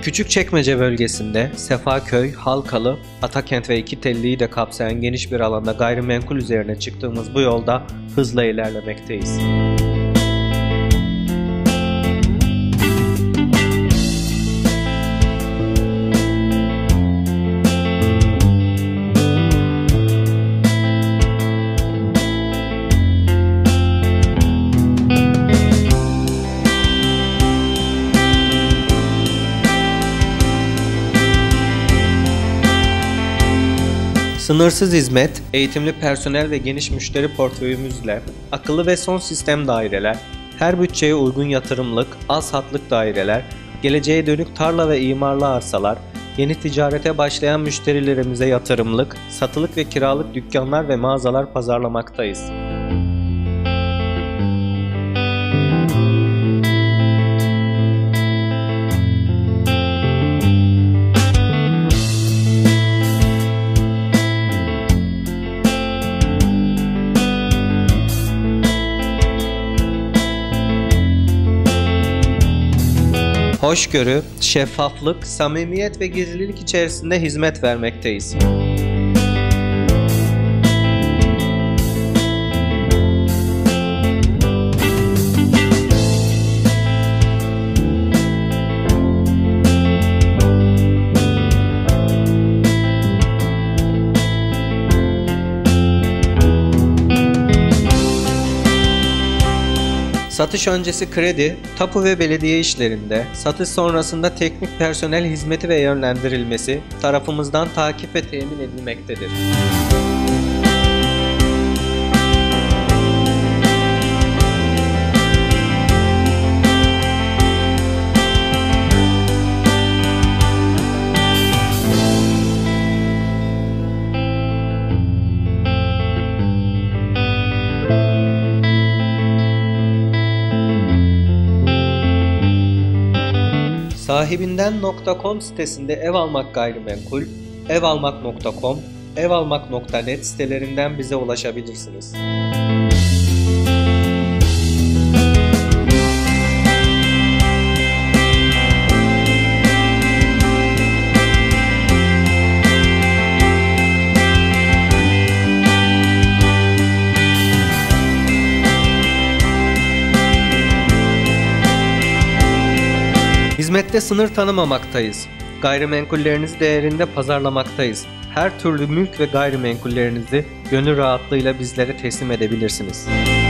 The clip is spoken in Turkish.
Küçükçekmece bölgesinde Sefaköy, Halkalı, Atakent ve İkitelli'yi de kapsayan geniş bir alanda gayrimenkul üzerine çıktığımız bu yolda hızla ilerlemekteyiz. Sınırsız hizmet, eğitimli personel ve geniş müşteri portföyümüzle akıllı ve son sistem daireler, her bütçeye uygun yatırımlık, az hatlık daireler, geleceğe dönük tarla ve imarlı arsalar, yeni ticarete başlayan müşterilerimize yatırımlık, satılık ve kiralık dükkanlar ve mağazalar pazarlamaktayız. Hoşgörü, şeffaflık, samimiyet ve gizlilik içerisinde hizmet vermekteyiz. Satış öncesi kredi, tapu ve belediye işlerinde, satış sonrasında teknik personel hizmeti ve yönlendirilmesi tarafımızdan takip ve temin edilmektedir. Sahibinden.com sitesinde ev almak gayrimenkul, evalmak.com, evalmak.net sitelerinden bize ulaşabilirsiniz. Hizmette sınır tanımamaktayız. Gayrimenkullerinizi değerinde pazarlamaktayız. Her türlü mülk ve gayrimenkullerinizi gönül rahatlığıyla bizlere teslim edebilirsiniz.